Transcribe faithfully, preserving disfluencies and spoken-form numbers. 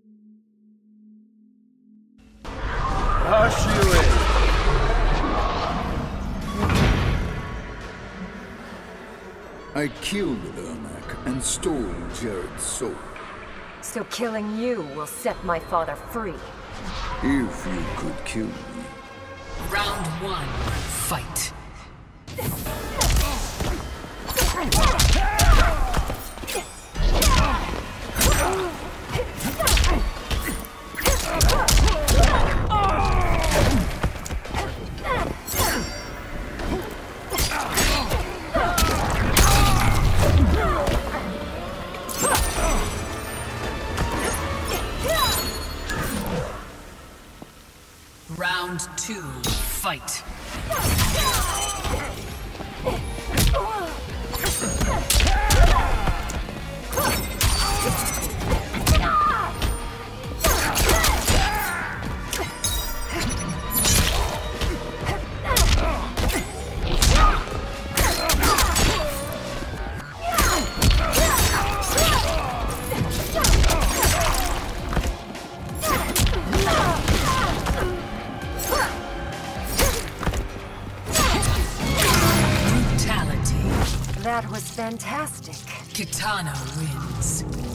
Hush you in. I killed Ermac and stole Jared's soul. So killing you will set my father free. If you could kill me. Round one, fight. Round two, fight. That was fantastic. Kitana wins.